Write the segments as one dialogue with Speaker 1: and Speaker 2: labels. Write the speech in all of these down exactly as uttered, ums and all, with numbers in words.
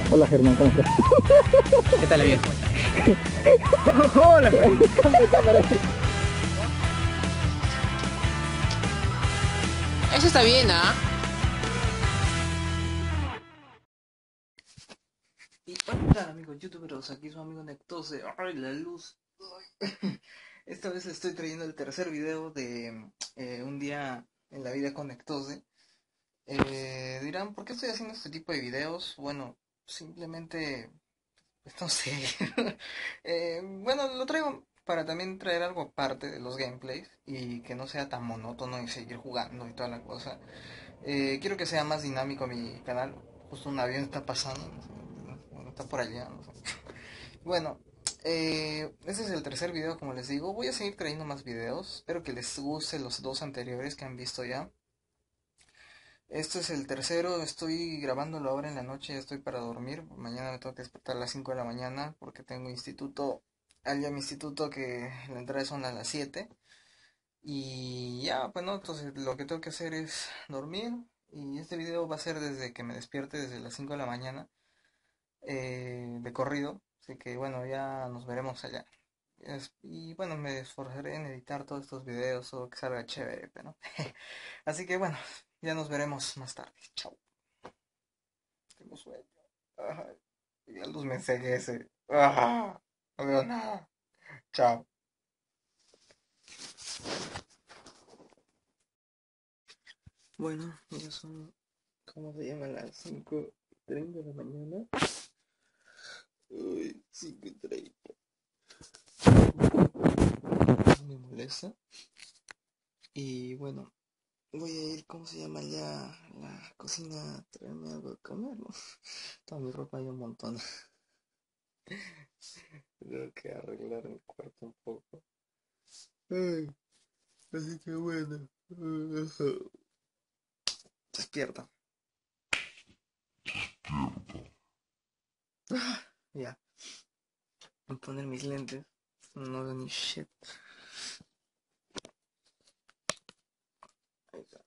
Speaker 1: Hola Germán, ¿cómo estás?
Speaker 2: ¿Qué tal la vida?
Speaker 1: Hola, cambia cámara.
Speaker 2: Eso está bien, ¿ah?
Speaker 3: Y hola amigos youtuberos, aquí su amigo Nectose. ¡Ay, la luz! Ay. Esta vez estoy trayendo el tercer video de eh, un día en la vida con Nectose. Eh, dirán, ¿por qué estoy haciendo este tipo de videos? Bueno, simplemente, pues no sé. Eh, bueno, lo traigo para también traer algo aparte de los gameplays y que no sea tan monótono y seguir jugando y toda la cosa. Eh, quiero que sea más dinámico mi canal. Justo un avión está pasando, bueno, está por allá, no sé. Bueno, eh, este es el tercer video, como les digo. Voy a seguir trayendo más videos. Espero que les guste los dos anteriores que han visto ya. Este es el tercero, estoy grabándolo ahora en la noche, ya estoy para dormir. Mañana me tengo que despertar a las cinco de la mañana porque tengo instituto, allá mi instituto que la entrada son a las siete. Y ya, bueno, entonces lo que tengo que hacer es dormir. Y este video va a ser desde que me despierte, desde las cinco de la mañana, eh, de corrido. Así que bueno, ya nos veremos allá. Es- y bueno, me esforzaré en editar todos estos videos o que salga chévere, pero así que bueno, ya nos veremos más tarde. Chao. Tengo sueño. Ajá. Ya los mensajes ese. Ajá. No veo nada. Chao. Bueno, ya son, ¿cómo se llama? Las cinco y treinta de la mañana. Uy, cinco y treinta. Me molesta. Y bueno, voy a ir, ¿cómo se llama? Ya a la cocina a traerme algo de comer, ¿no? Toda mi ropa hay un montón. Tengo que arreglar el cuarto un poco. Ay, así que bueno. Despierta. Ya. Voy a poner mis lentes. No veo ni shit. Ahí está.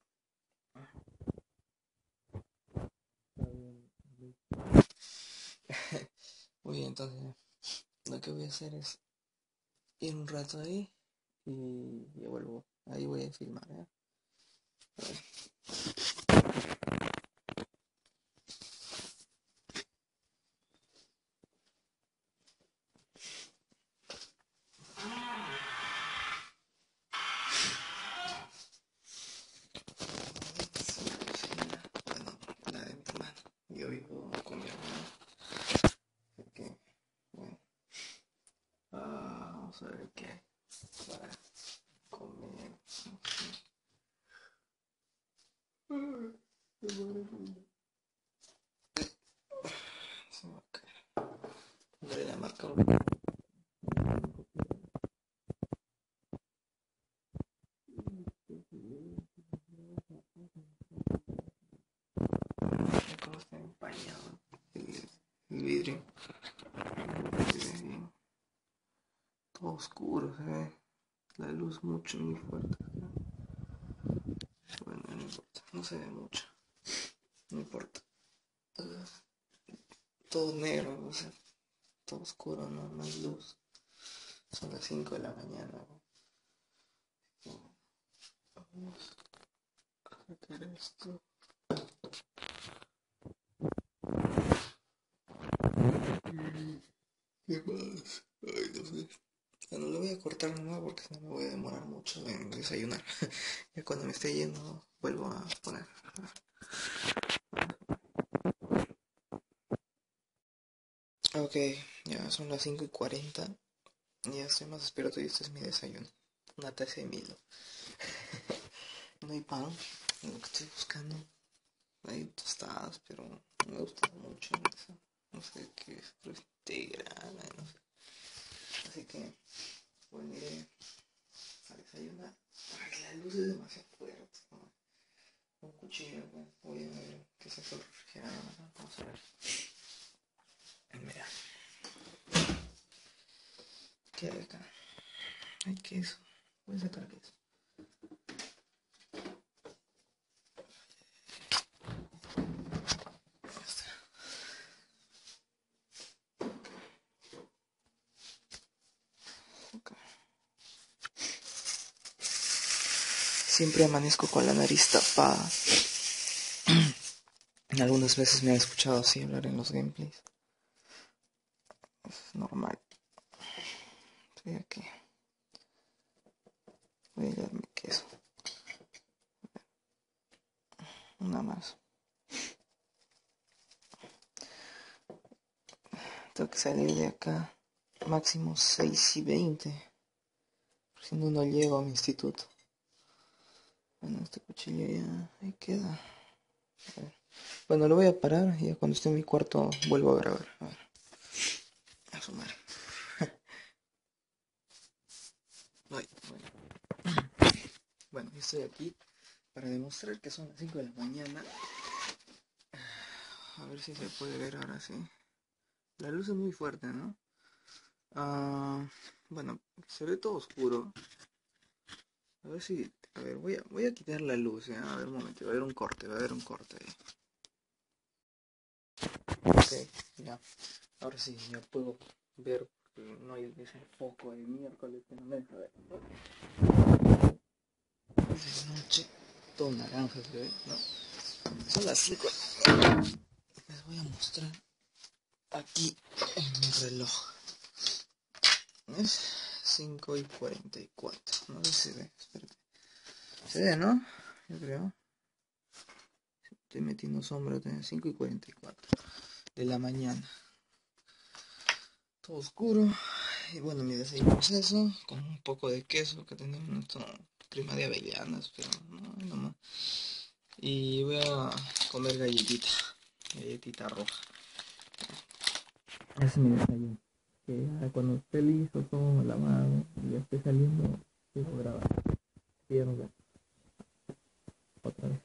Speaker 3: Muy bien, entonces lo que voy a hacer es ir un rato ahí y ya vuelvo. Ahí voy a filmar, ¿eh? A ver. Bueno, la de mi hermano. Yo vivo con mi hermano. Así que, bueno. Ah, vamos a ver qué hay para comer. Ay, qué maravilla. Se me va a caer. Pondré la marca. Como está empañado el, el vidrio. Se ve bien. Todo oscuro se ve. La luz mucho, muy fuerte. Bueno, no importa. No se ve mucho. No importa. Uh, todo negro, o sea, todo oscuro, no, no hay luz. Son las cinco de la mañana. Vamos a sacar esto. ¿Qué más? Ay, no sé. Bueno, lo voy a cortar nomás porque si no me voy a demorar mucho en desayunar. Ya cuando me esté yendo vuelvo a poner. Ok, ya son las cinco y cuarenta. Ya estoy más despierto y este es mi desayuno. Una taza de Milo. No hay pan, es lo que estoy buscando. Hay tostadas, pero no me gusta mucho eso. No sé qué es, pero es integral, no sé. Así que, bueno, iré a desayunar. Ay, la luz es demasiado fuerte, ¿no? Un cuchillo, ¿no? Voy a ver qué es el refrigerador. Vamos a ver. Mira, ¿qué hay acá? Hay queso. Voy a sacar queso. siempre amanezco con la nariz tapada. Algunas veces me han escuchado así hablar en los gameplays. Es normal. Estoy aquí. Voy a hallarme queso. Una más. Tengo que salir de acá máximo seis y veinte. Por si no, no llego a mi instituto. Bueno, este cuchillo ya ahí queda. A ver. Bueno, lo voy a parar y ya cuando esté en mi cuarto vuelvo a grabar. A ver. A sumar. Ay, bueno. Bueno, yo estoy aquí para demostrar que son las cinco de la mañana. A ver si se puede ver ahora sí. La luz es muy fuerte, ¿no? Ah, bueno, se ve todo oscuro. A ver si... A ver, voy a, voy a quitar la luz, ¿eh? A ver, un momento, va a haber un corte, va a haber un corte ahí. Ok, ya. Ahora sí, ya puedo ver, porque no hay ese foco de miércoles que no me deja ver. Es de noche, todo naranja se ve, ¿no? Son las cinco. Les voy a mostrar aquí en mi reloj. ¿Ves? cinco y cuarenta y cuatro. No sé si se ve, espérate. Se ve, ¿no? Yo creo. Estoy metiendo sombra, cinco y cuarenta y cuatro de la mañana. Todo oscuro. Y bueno, mi desayuno es eso, con un poco de queso que tenemos, esto, crema de avellanas, pero no, no más. Y voy a comer galletita, galletita roja. Ese es mi desayuno. Que ya cuando esté listo, todo lavado, y ya esté saliendo, quiero grabar. Quiero ver. Otra vez.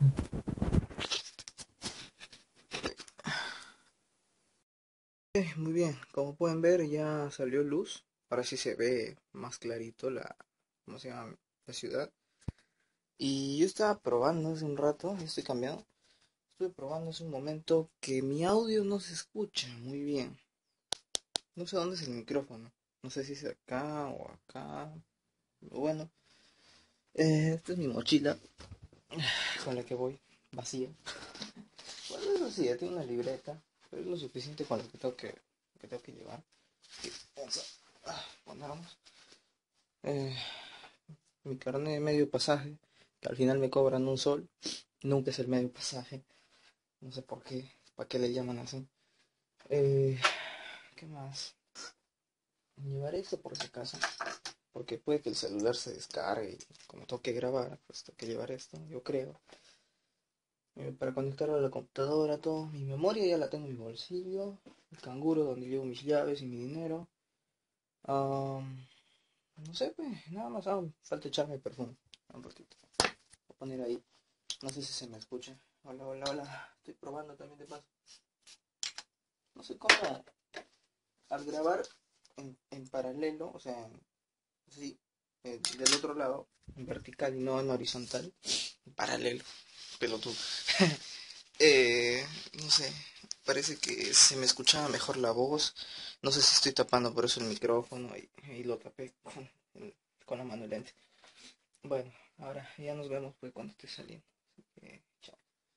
Speaker 3: Muy bien, como pueden ver ya salió luz. Ahora sí se ve más clarito la, ¿cómo se llama? La ciudad. Y yo estaba probando hace un rato, ya estoy cambiando. Estuve probando hace un momento que mi audio no se escucha muy bien. No sé dónde es el micrófono. No sé si es acá o acá. Bueno, eh, esta es mi mochila con la que voy, vacía. Bueno, es vacía, tiene una libreta, pero es lo suficiente con lo que tengo que, que, tengo que llevar. Y vamos a ponernos. Eh, mi carnet de medio pasaje, que al final me cobran un sol. Nunca es el medio pasaje. No sé por qué, para qué le llaman así. Eh, ¿Qué más? Llevaré esto por si acaso, porque puede que el celular se descargue y como tengo que grabar, pues tengo que llevar esto, yo creo. Eh, para conectarlo a la computadora, todo. Mi memoria ya la tengo en mi bolsillo. El canguro donde llevo mis llaves y mi dinero. Um, no sé, pues, nada más. Ah, falta echarme perfume. Un ratito. Voy a poner ahí. No sé si se me escucha. Hola, hola, hola. Estoy probando también de paso. No sé cómo al grabar en, en paralelo, o sea, así, eh, del otro lado, en vertical y no en horizontal, en paralelo, pelotudo. eh, no sé, parece que se me escuchaba mejor la voz. No sé si estoy tapando por eso el micrófono y, y lo tapé con, con la mano lente. Bueno, ahora ya nos vemos pues cuando esté saliendo. Eh, chao.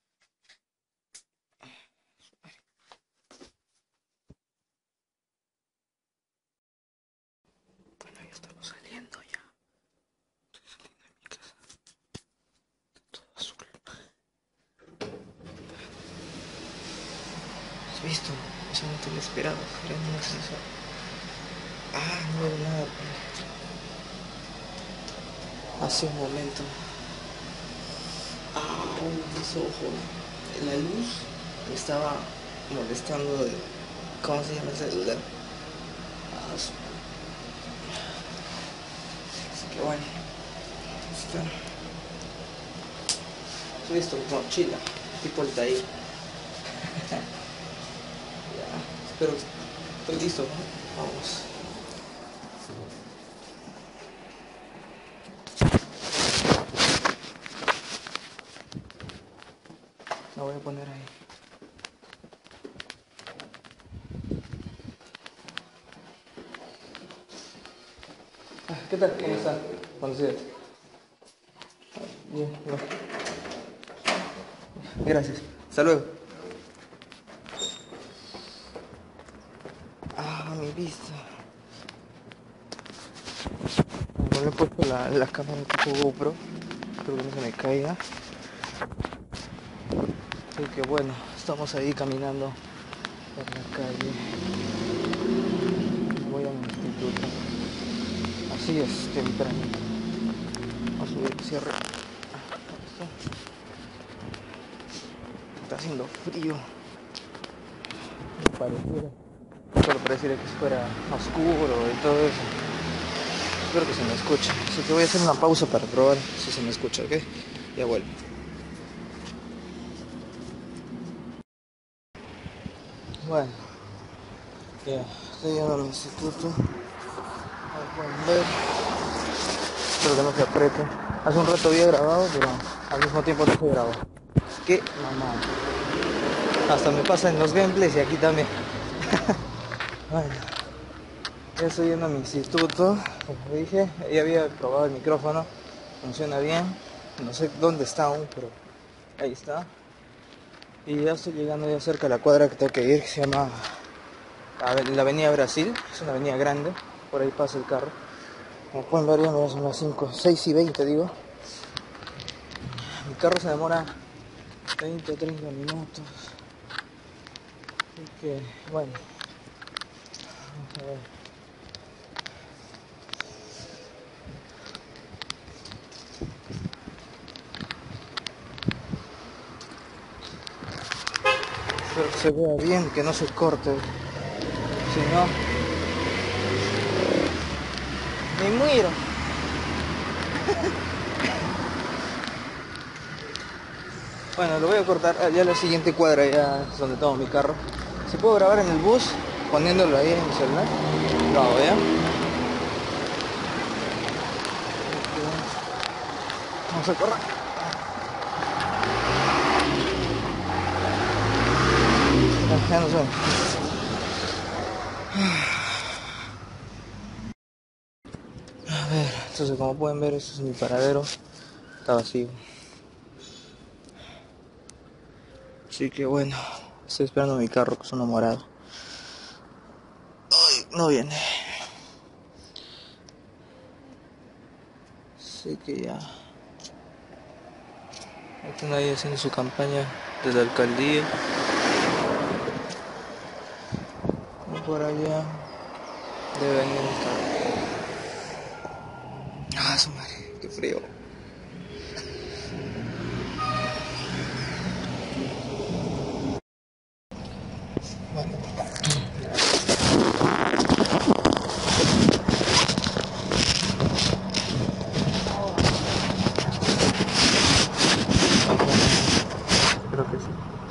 Speaker 3: Bueno, ya estamos saliendo ya. Estoy saliendo de mi casa. Todo azul. ¿Has visto? Eso no te lo esperaba. Era un ascensor. Ah, no veo nada. Hace un momento. Ah, mis ojos. La luz me estaba molestando de... ¿Cómo se llama el celular? Ah, su- Así que bueno. Está. ¿Has visto? Mochila. Tipo el taller. Ya. Espero que estoy listo, ¿no? Vamos. La voy a poner ahí. Ah, ¿qué tal? ¿Cómo están? Buenos días. Bien, bueno. Gracias. Hasta luego. Ah, mi vista. No le he puesto la, la cámara tipo GoPro. Espero que no se me caiga. Así que bueno, estamos ahí caminando por la calle. Voy a mi instituto. Así es, temprano. Vamos a subir el cierre. Está haciendo frío. No pareciera. Solo pareciera que fuera oscuro y todo eso. Espero que se me escuche. Así que voy a hacer una pausa para probar si se me escucha, ¿ok? Ya vuelvo. Bueno, ya estoy llegando al instituto. Ahí pueden ver. Espero que no se apriete. Hace un rato había grabado, pero al mismo tiempo no se grabó. ¡Qué mamada! Hasta me pasa en los gameplays y aquí también. Bueno, ya estoy yendo a mi instituto. Como dije, ya había probado el micrófono. Funciona bien. No sé dónde está aún, pero ahí está. Y ya estoy llegando ya cerca de la cuadra que tengo que ir, que se llama la Avenida Brasil. Es una avenida grande. Por ahí pasa el carro. Como pueden ver, ya me son las cinco, seis y veinte, digo. Mi carro se demora veinte o treinta minutos. Así que, bueno. Vamos a ver. Espero que se vea bien, que no se corte. Si no, me muero. Bueno, lo voy a cortar ya la siguiente cuadra, ya es donde tengo mi carro. Si puedo grabar en el bus, poniéndolo ahí en mi celular, lo hago, ¿ya? Vamos a correr. Ya nos vemos. A ver, entonces como pueden ver, este es mi paradero. Está vacío. Así que bueno, estoy esperando mi carro, que es uno morado. Ay, no viene. Así que ya. Están ahí haciendo su campaña de la alcaldía. Y por allá debe venir el carro. Ah, su madre, qué frío. Bueno. Creo que sí.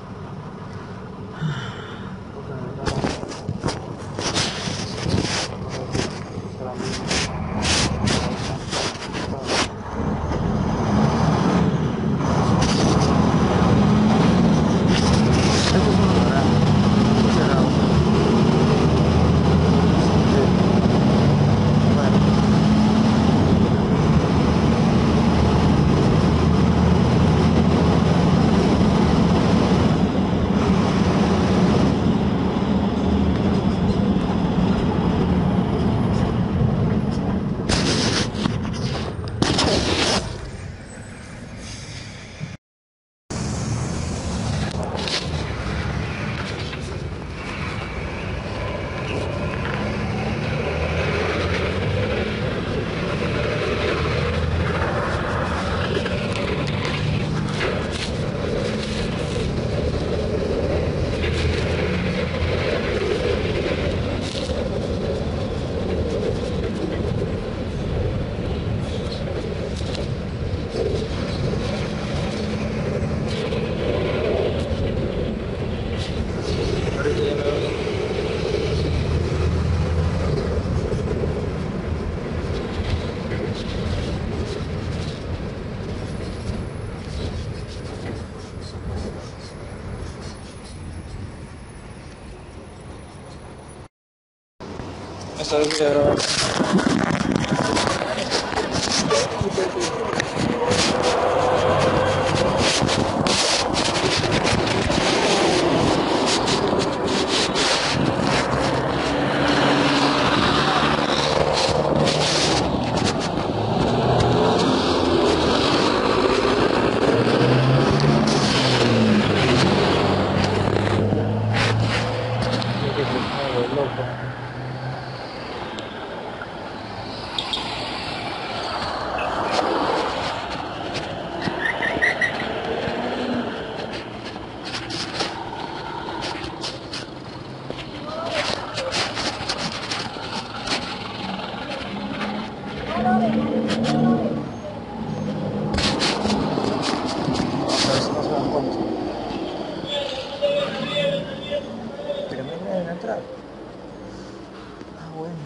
Speaker 3: Esta vez voy a grabar. pueden entrar. Ah, bueno.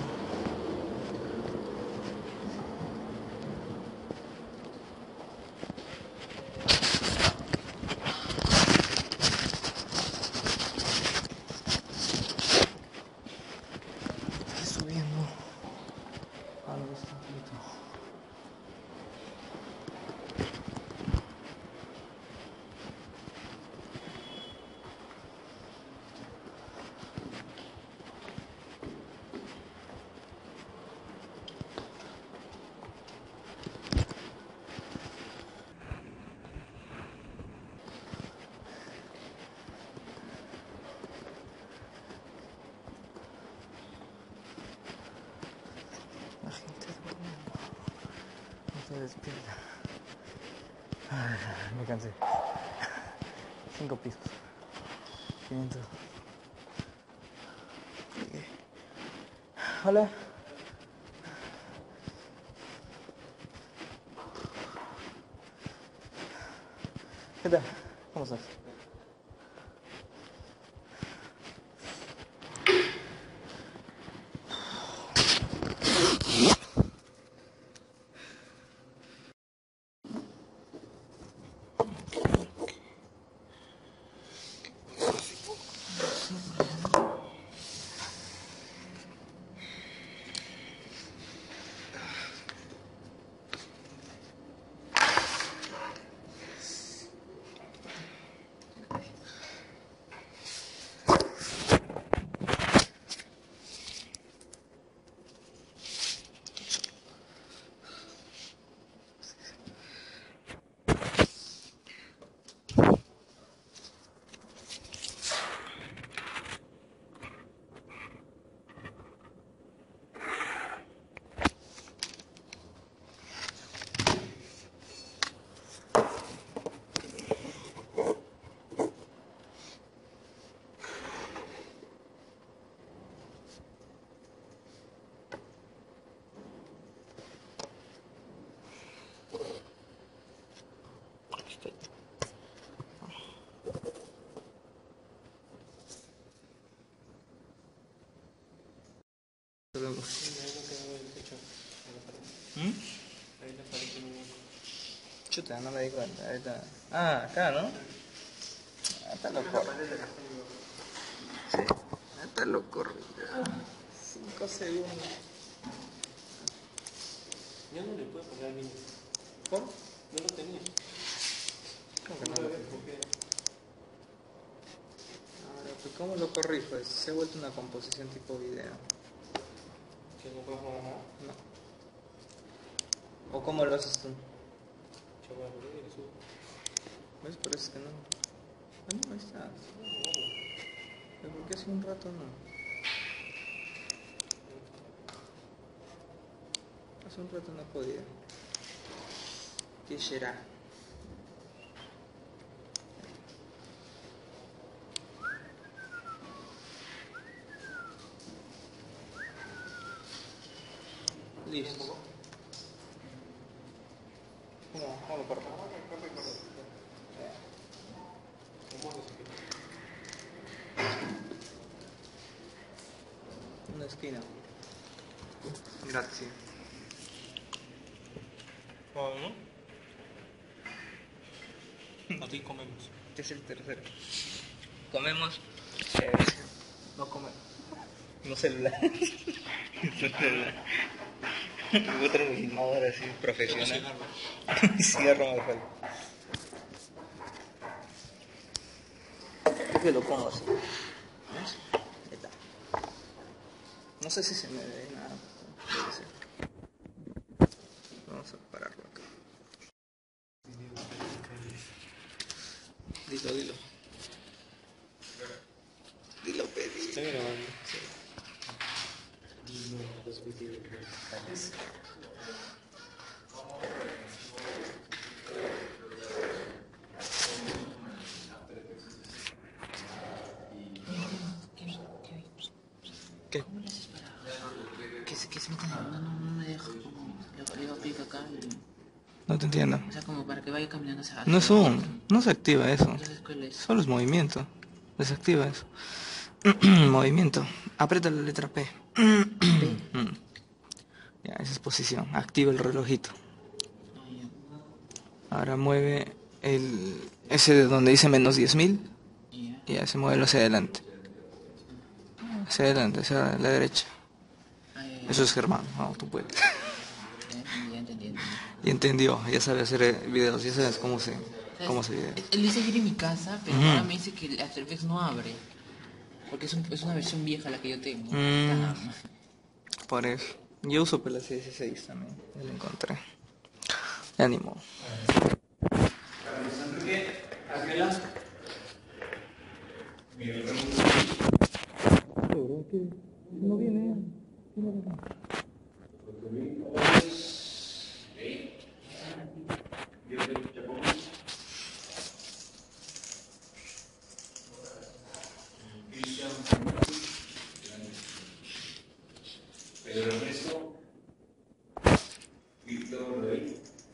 Speaker 3: Estoy subiendo. Algo está quieto. La gente durmiendo. No se despierta. Ay, me cansé. Cinco pisos. quinientos. Llegué. Hola. ¿Qué tal? ¿Cómo estás? ¿Mm? Chuta, no me di cuenta. Ahí está. Ah, acá, ¿no? Ah, está loco. Sí, está loco. Cinco segundos.
Speaker 4: Ya no le puedo poner al niño.
Speaker 3: ¿Cómo?
Speaker 4: No lo tenía.
Speaker 3: ¿Cómo que no lo tengo? Ahora, pues, ¿cómo lo corrijo? Se ha vuelto una composición tipo video.
Speaker 4: ¿Que no puedes poner nada?
Speaker 3: No. ¿O cómo lo haces tú?
Speaker 4: Chaval, ¿qué es eso?
Speaker 3: ¿Ves? Por eso es que no. Ah, no, ahí está. ¿Pero por qué hace un rato no? Hace un rato no podía. ¿Qué será? Listo. ¿Cómo? ¿Cómo lo corto? Una esquina. Gracias.
Speaker 4: ¿No? Aquí comemos.
Speaker 3: Este es el tercero. Comemos. Eh, no comemos. No celular. No celular. Otro filmador así profesional. Cigarro me falta. Creo que lo pongo así. ¿Ves? Ahí está. No sé si se me ve nada. Debe ser. Vamos a pararlo acá. Dilo, dilo. Dilo, pedí.
Speaker 4: Está grabando.
Speaker 3: ¿Qué?
Speaker 2: Que se, que se metan en- no, no, no me deja como le digo clic acá y,
Speaker 3: No te entiendo.
Speaker 2: o sea, como para que vaya caminando hacia
Speaker 3: No es un, no se activa eso.
Speaker 2: Entonces, ¿cuál es?
Speaker 3: Solo es movimiento. Desactiva eso. Movimiento. Aprieta la letra P. Mm. Ya, esa es posición. Activa el relojito.
Speaker 2: Ah, ya.
Speaker 3: Ahora mueve el ese de donde dice menos diez mil.
Speaker 2: Ya.
Speaker 3: Y ya se mueve hacia adelante. Hacia adelante, hacia la derecha.
Speaker 2: Ah, ya, ya.
Speaker 3: Eso es Germán. No, tú puedes.
Speaker 2: Ya entendí, ya entendí, entendí.
Speaker 3: Y entendió. Ya sabe hacer eh, videos. Ya sabes cómo se,
Speaker 2: ¿Sabes?
Speaker 3: cómo se video.
Speaker 2: Él dice ir en mi casa, pero
Speaker 3: Ujú.
Speaker 2: ahora me dice que el After Effects no abre. Porque es, un- es una versión vieja la que yo tengo.
Speaker 3: Mm.
Speaker 2: Ah,
Speaker 3: Por eso. Yo uso P L C dieciséis también. Ya lo encontré. Ya ni modo. No viene.
Speaker 5: Pedro Ernesto, Víctor Rey,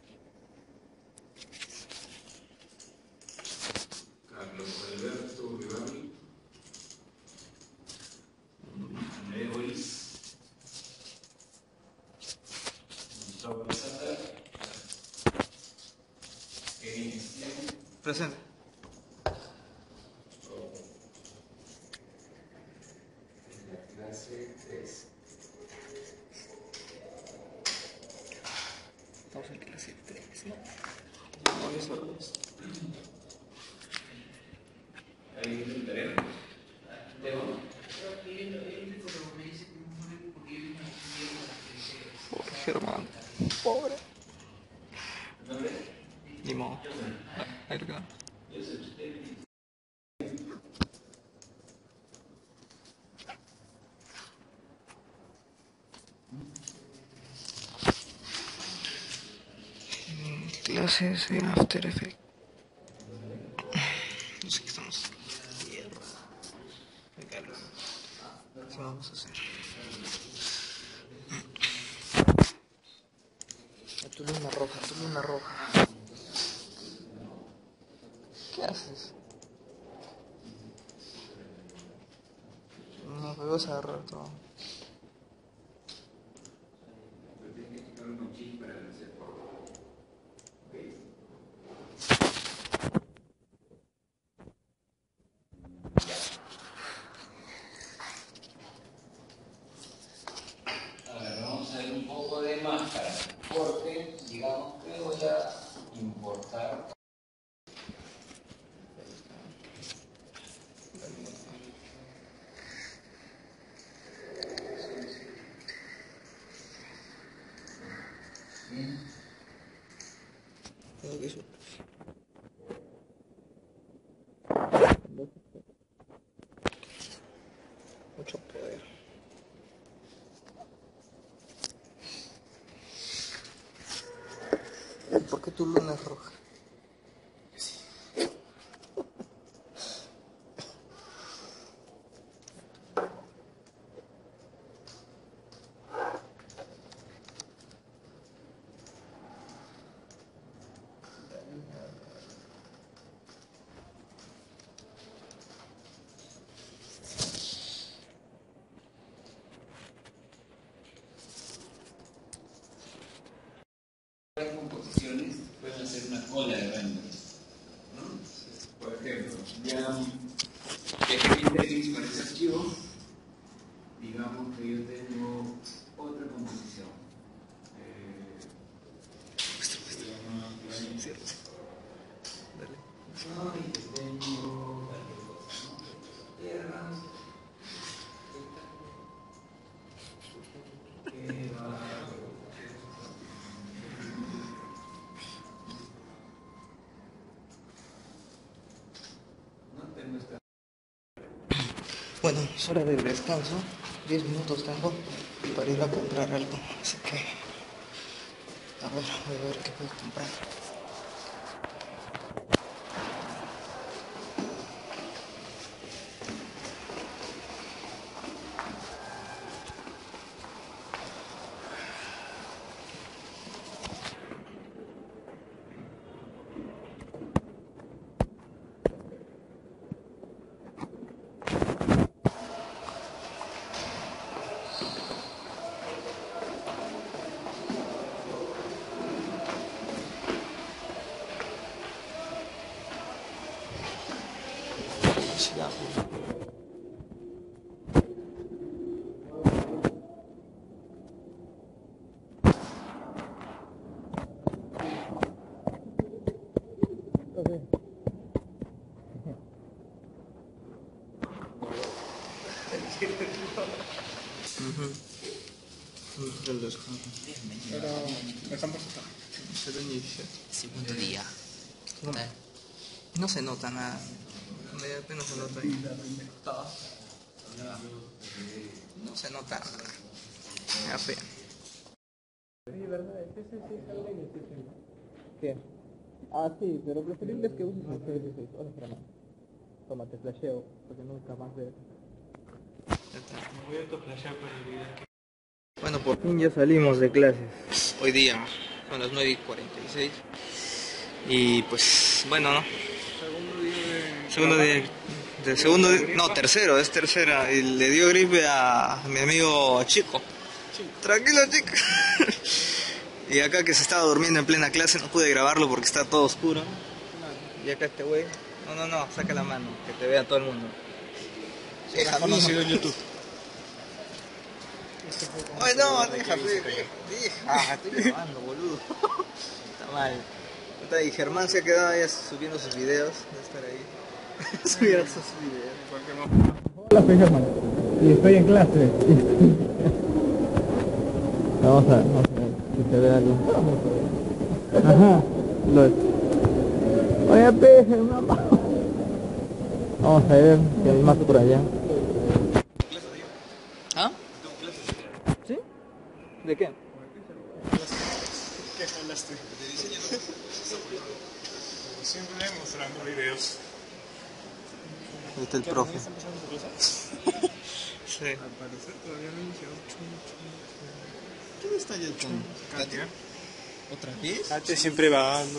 Speaker 5: Carlos Alberto Rivani, Andrés Boris, Gustavo Lozada, Kevin Estienne,
Speaker 3: Presente.
Speaker 5: la clase tres.
Speaker 3: Estamos en clase tres, ¿no? No, eso es.
Speaker 5: Ahí intentaré.
Speaker 3: Pobre Germán. Pobre. Ni modo. Ahí lo queda. Clases de After Effects. No sé qué estamos haciendo. ¿Qué vamos a hacer? Tu luna roja, tu luna roja. ¿Qué haces? No, me vas a agarrar todo.
Speaker 5: A ver, vamos a ver un poco de máscara, porque digamos que voy a importar.
Speaker 3: Tengo que subir. Mucho poder. ¿Por qué tu luna es roja?
Speaker 5: Las composiciones pueden hacer una cola de renders, ¿no? Por ejemplo, ya dejé mi settings con ese archivo. Digamos que yo tengo otra composición. Eh, se llama- Ay, que tengo cualquier cosa, ¿no? Tierras. Que va. No tengo esta.
Speaker 3: Bueno, es hora de descanso. diez minutos tengo para ir a comprar algo. Así que, a ver, voy a ver qué puedo comprar.
Speaker 4: Pero me están pasando.
Speaker 2: Segundo día.
Speaker 3: No, no se nota nada. Me apenas se nota ahí. No se nota nada. Ya fea. ¿Qué? Ah, sí, pero preferible es que uses el C dieciséis. Hola, Fernando. Toma, te flasheo, porque nunca más veo. Ya está.
Speaker 4: Me voy a autoflashear con el video que...
Speaker 3: Bueno, por fin ya salimos de clases. Hoy día son las nueve y cuarenta y seis. Y pues, bueno, ¿no?
Speaker 4: Segundo día de...
Speaker 3: Segundo día. De segundo día, no, tercero, es tercera. Y le dio gripe a mi amigo Chico. Tranquilo, Chico. Y acá que se estaba durmiendo en plena clase, no pude grabarlo porque está todo oscuro. Y acá este güey. No, no, no, saca la mano, que te vea todo el mundo. Deja,
Speaker 4: conocido en YouTube.
Speaker 3: Ay, no, deja, deja, deja, estoy grabando, boludo. Está mal. Y Germán se ha quedado ahí subiendo sus videos, debe estar ahí. Subiendo sus videos.
Speaker 1: Hola, soy Germán. Y estoy en clase. Vamos a ver, vamos a ver si se ve algo. Ajá, lo es. Oye, peje, mamá. Vamos a ver si hay más por allá.
Speaker 3: ¿Ah? ¿Sí? ¿De qué?
Speaker 4: ¿Qué hablaste? De diseño no. Siempre mostrando videos.
Speaker 3: Ahí está el profe.
Speaker 4: ¿Están pasando tu clase?
Speaker 3: Sí.
Speaker 4: Al parecer todavía no he iniciado.
Speaker 3: ¿Dónde está ya el fondo?
Speaker 4: Katia.
Speaker 3: ¿Otra vez?
Speaker 4: Katia siempre va, ¿no?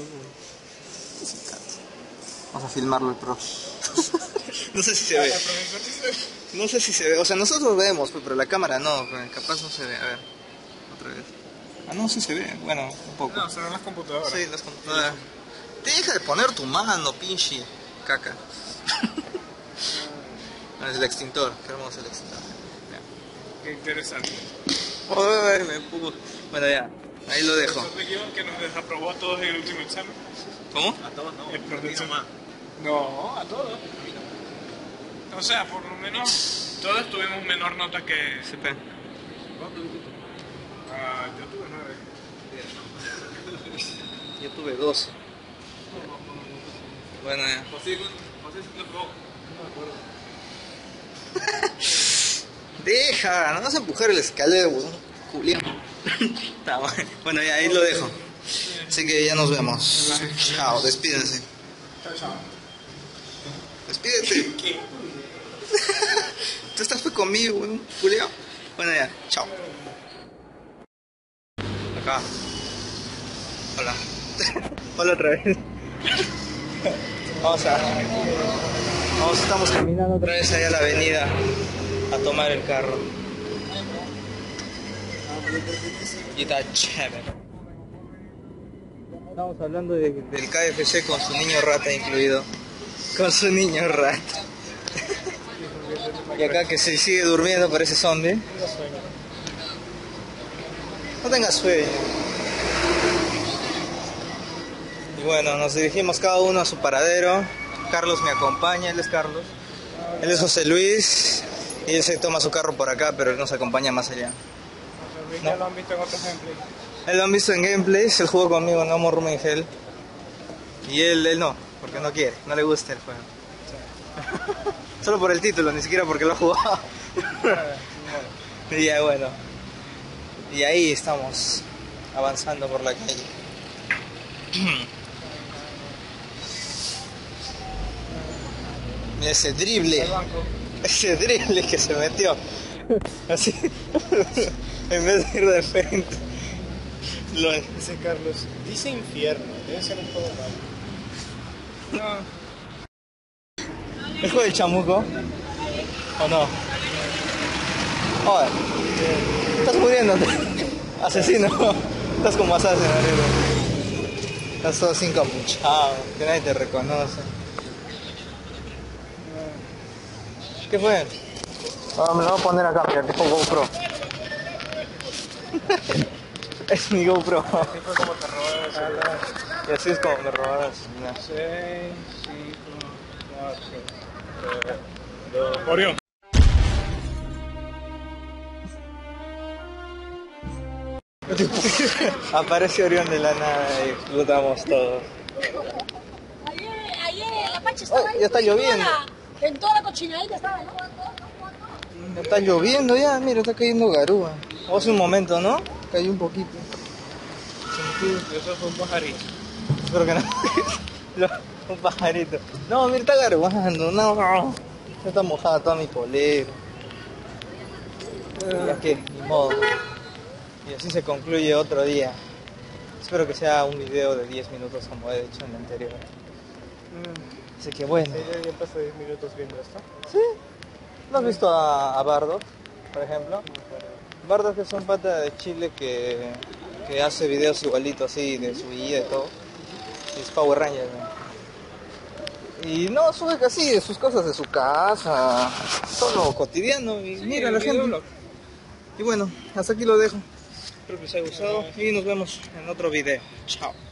Speaker 3: Vamos a filmarlo el profe. No sé si se ve.
Speaker 4: El profesor sí se ve.
Speaker 3: No sé si se ve. O sea, nosotros vemos, pero la cámara no. Capaz no se ve. A ver. Otra vez. Ah, no, sí se ve. Bueno, un poco.
Speaker 4: No, serán las computadoras.
Speaker 3: Sí, las computadoras. Deja de poner tu mano, pinche caca. No, es el extintor. Qué hermoso el extintor.
Speaker 4: Qué interesante.
Speaker 3: Uy, me empujo. Bueno, ya. Ahí lo dejo.
Speaker 4: ¿El profesor que nos desaprobó a todos en el último examen?
Speaker 3: ¿Cómo?
Speaker 5: A todos no.
Speaker 4: El profesor.
Speaker 5: más.
Speaker 4: No, a todos. O sea, por lo menos todos tuvimos menor nota que...
Speaker 3: Sí, pe.
Speaker 4: Ah, yo tuve nueve.
Speaker 3: Yo tuve doce. Bueno, ya.
Speaker 5: José, José se lo probó.
Speaker 3: Deja, no vas a empujar el escalero, weón. Julián. Está bueno. Bueno, ya ahí lo dejo. Así que ya nos vemos. Chao, despídense.
Speaker 4: Chao, chao.
Speaker 3: Despídete.
Speaker 4: ¿Qué?
Speaker 3: Tú estás fue conmigo, weón. Julián. Bueno, ya. Chao. Acá. Hola. Hola otra vez. Vamos a... Vamos, estamos caminando otra vez allá a la avenida a tomar el carro. Y está chévere. Estamos hablando de, del K F C con su niño rata incluido. Con su niño rata. Y acá que se sigue durmiendo parece zombie. No tengas sueño. Y bueno, nos dirigimos cada uno a su paradero. Carlos me acompaña, él es Carlos. Él es José Luis. Y él se toma su carro por acá, pero él nos acompaña más allá.
Speaker 4: Ya lo han visto en otros gameplays.
Speaker 3: Él lo han visto en gameplays, él jugó conmigo en No More Room in Hell. Y él, él no, porque no quiere, no le gusta el juego. Solo por el título, ni siquiera porque lo ha jugado. Y ya bueno. Y ahí estamos, avanzando por la calle. Mira ese drible. Ese drible que se metió. Así. En vez de ir de frente. Lo...
Speaker 4: Dice Carlos, dice infierno, debe ser un juego malo.
Speaker 3: No. ¿Es juego del chamuco? ¿O no? Joder. Estás muriéndote. Asesino. Estás como asesino, amigo. Estás todo sin capuchado, que nadie te reconoce. ¿Qué fue? Ah, me lo voy a poner acá, mira, tipo GoPro. Es mi GoPro.
Speaker 4: Así fue como te robaron ese celular.
Speaker 3: Y así es como me robaron. Mira.
Speaker 4: seis, cinco, cuatro, tres, dos. Orión.
Speaker 1: Aparece Orión de la nada y explotamos todo.
Speaker 6: Ayer, ayer la Pacha estaba
Speaker 1: Ay,
Speaker 6: ahí
Speaker 1: ya está
Speaker 6: en toda
Speaker 1: lloviendo.
Speaker 6: la- En toda la cochinadita estaba, ¿no?
Speaker 1: Ya está lloviendo ya, mira, está cayendo garúa. O hace un momento, ¿no? Cayó un poquito.
Speaker 4: Eso fue un pajarito.
Speaker 1: Espero que no. No, un pajarito. No, mira, está garuando, no, no. Ya está mojada toda mi polera. Y ya que, ni modo. Y así se concluye otro día. Espero que sea un video de diez minutos como he hecho en el anterior. Así que bueno.
Speaker 4: Ya pasé diez minutos viendo esto.
Speaker 1: ¿Sí? ¿No has visto a, a Bardock, por ejemplo? Bardock es un pata de Chile que, que hace videos igualitos así, de su vida y todo. Y es Power Ranger, ¿no? Y no, sube casi de sus cosas de su casa, todo cotidiano. Y mira la gente. Y bueno, hasta aquí lo dejo. Espero que les haya gustado y nos vemos en otro video. Chao.